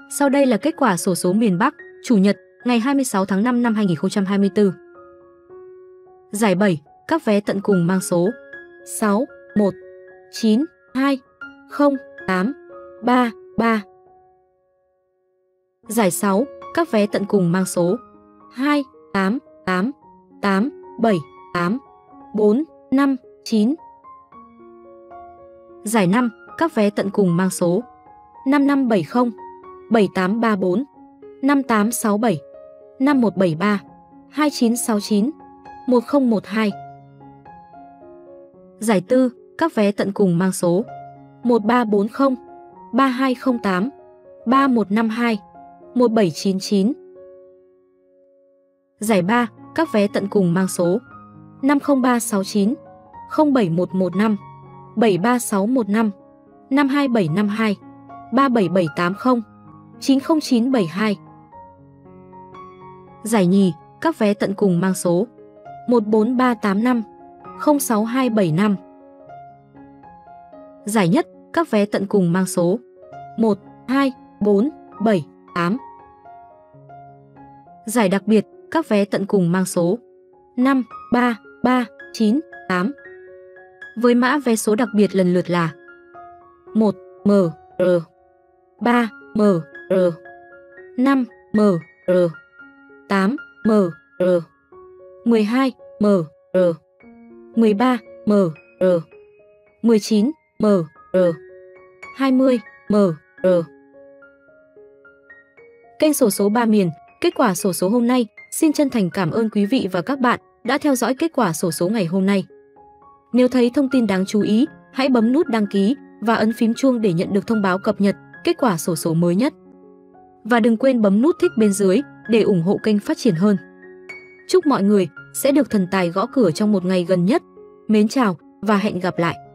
Sau đây là kết quả xổ số miền Bắc, Chủ nhật, ngày 26 tháng 5 năm 2024. Giải 7, các vé tận cùng mang số 6, 1, 9, 2, 0, 8, 3, 3. Giải 6, các vé tận cùng mang số 2, 8, 8, 8, 7, 8, 4, 5, 9. Giải 5, các vé tận cùng mang số 5570, 7834, 5867, 5173, 2969, 1012. Giải 4, các vé tận cùng mang số 1340, 3208, 3152, 1799. Giải 3, các vé tận cùng mang số 50369, 07115, 73615, 52752, 37780, 90972. Giải nhì, các vé tận cùng mang số 14385, 06275. Giải nhất, các vé tận cùng mang số 1, 2, 4, 7, 8. Giải đặc biệt, các vé tận cùng mang số 5, 3, 3, 9, 8. Với mã vé số đặc biệt lần lượt là 1 MR, 3 MR, 5 MR, 8 MR, 12 MR, 13 MR, 19 MR, 20 MR. Kênh xổ số 3 miền, kết quả xổ số hôm nay. Xin chân thành cảm ơn quý vị và các bạn đã theo dõi kết quả xổ số ngày hôm nay. Nếu thấy thông tin đáng chú ý, hãy bấm nút đăng ký và ấn phím chuông để nhận được thông báo cập nhật kết quả xổ số mới nhất. Và đừng quên bấm nút thích bên dưới để ủng hộ kênh phát triển hơn. Chúc mọi người sẽ được thần tài gõ cửa trong một ngày gần nhất. Mến chào và hẹn gặp lại!